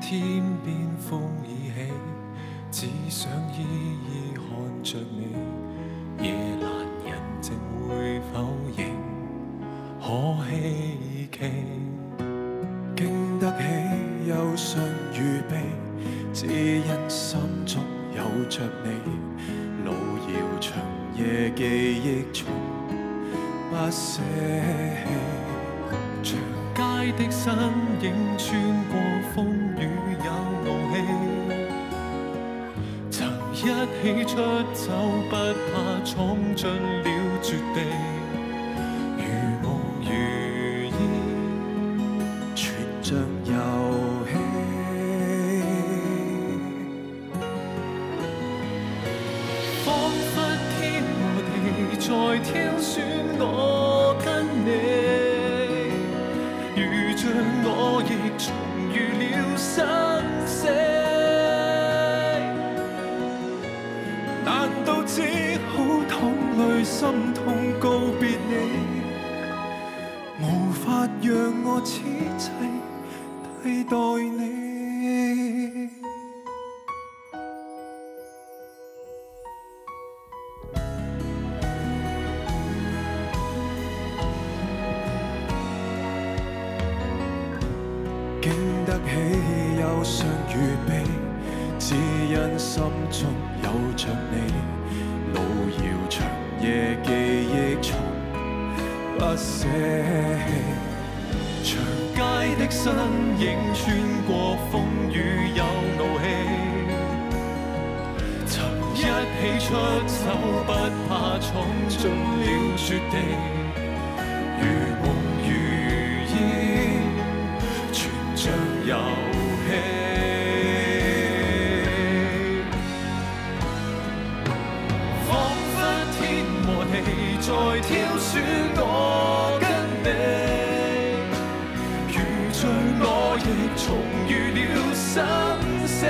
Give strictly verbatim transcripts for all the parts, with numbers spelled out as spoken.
天邊風已起，只想依依看着你。夜闌人靜會否仍可希冀？經得起憂傷與悲，只因心中有着你。路遙長夜記憶從不捨棄。長街的身影穿過風雨有怒氣，曾一起出走不怕闖進了絕地，如夢如煙全像遊戲。彷彿天和地在挑選我跟你，我亦重遇了生死，難道只好淌淚心痛告別你？無法讓我此際替代你。經得起憂傷與悲，只因心中有着你。路遙長夜記憶從不捨棄。長街的身影穿過風雨有怒氣，曾一起出走不怕闖進了絕地，如夢如煙像遊戲，彷彿天和地在挑選我跟你，如像我亦重遇了生死，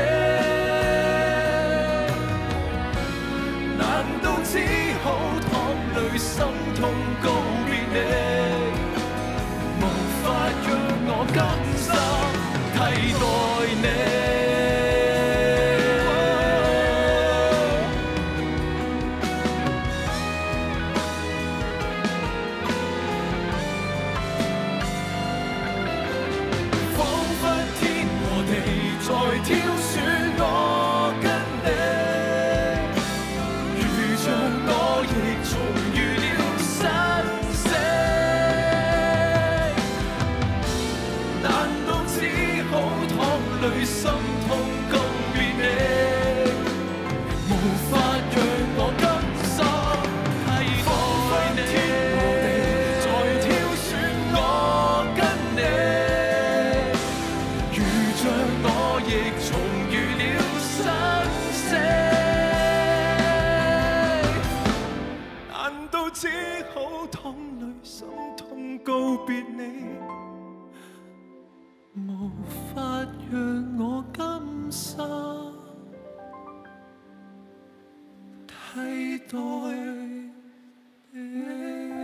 難道只好淌淚心痛告別你？無法讓我甘替代你，彷彿天和地在挑選我跟你，如像我亦重遇了生死，難道只好淌淚心痛告別你？無法讓我甘心替代你。天和地在挑選我跟你，如像我亦重遇了生死，難道只好淌淚心痛告別你？無法讓我甘心替代你。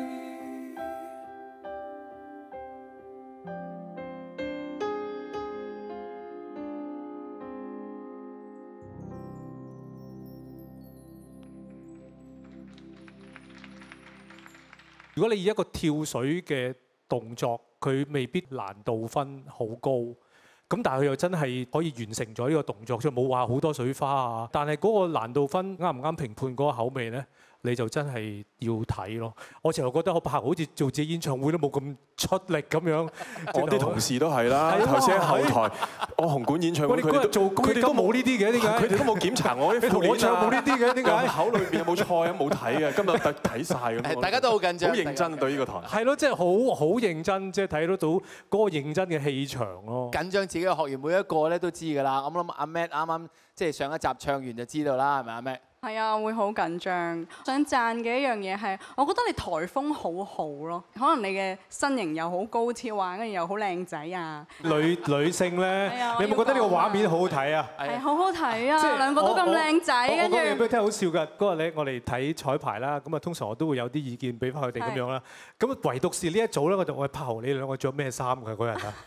如果你以一個跳水嘅動作，佢未必難度分好高，咁但係佢又真係可以完成咗呢個動作，即係冇話好多水花啊。但係嗰個難度分啱唔啱評判嗰個口味呢？你就真係要睇咯。我成日覺得我拍好似做自己演唱會都冇咁出力咁樣。 我啲同事都係啦，頭先喺後台，我紅館演唱會佢哋做佢哋都冇呢啲嘅，點解？ 佢哋都冇檢查我啲副我唱冇呢啲嘅，點解？ 口裏邊有冇菜啊？冇睇嘅，今日特睇晒咁。 大家都好緊張， 好認真對呢個台。 係咯，即係好好認真，即係睇得到嗰個認真嘅氣場咯。 緊張自己嘅學員每一個咧都知㗎啦。我諗阿 Matt 啱啱即係上一集唱完就知道啦，係咪阿 Matt？ 係啊，會好緊張。想讚嘅一樣嘢係，我覺得你颱風好好咯。可能你嘅身形又好高挑啊，跟住又好靚仔啊。 女女性咧，你有冇覺得呢個畫面好好睇啊？ 係好好睇啊！ 即係兩個都咁靚仔，跟住。 我講嘢俾你聽好笑㗎。嗰日咧，我哋睇彩排啦，咁啊通常我都會有啲意見俾翻佢哋咁樣啦。咁唯獨是呢一組咧，我就我係柏豪，你兩個着咩衫㗎嗰日啊？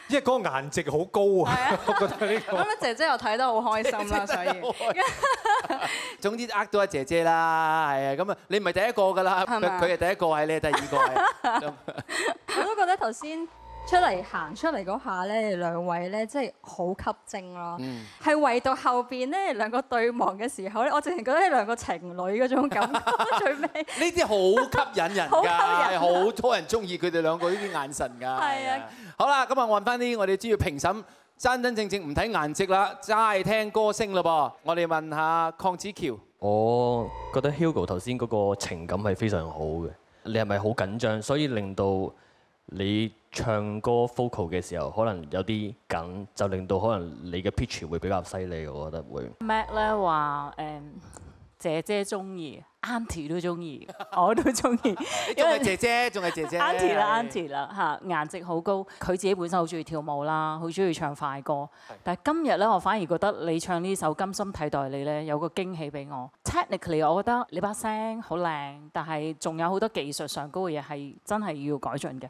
因為嗰個顏值好高啊，我覺得呢個。 咁啊，姐姐又睇得好開心啦，所以。 總之呃到阿姐姐啦，係啊，咁啊，你唔係第一個㗎啦，佢佢係第一個，係你係第二個係。 我都覺得頭先出嚟行出嚟嗰下咧，兩位咧真係好吸睛咯。係唯獨後邊咧兩個對望嘅時候咧，我淨係覺得係兩個情侶嗰種感覺。最尾呢啲好吸引人㗎，係好多人中意佢哋兩個呢啲眼神㗎。係啊。好啦，咁啊，問翻啲我哋主要評審，真真正正唔睇顏值啦，齋聽歌聲嘞噃。我哋問下鄺子喬。 我覺得 Hugo 頭先嗰個情感係非常好嘅。你係咪好緊張，所以令到你唱歌 vocal 嘅時候可能有啲緊，就令到可能你嘅 pitch 會比較犀利，我覺得會。 Mac 咧話誒姐姐中意 ，Auntie 都中意，我都中意。 仲係姐姐，仲係姐姐。 Auntie 啦，Auntie 啦嚇，顏值好高。佢自己本身好中意跳舞啦，好中意唱快歌。但係今日咧，我反而覺得你唱呢首《甘心替代你》咧，有個驚喜俾我。Technically，我覺得你把聲好靚，但係仲有好多技術上高嘅嘢係真係要改進嘅。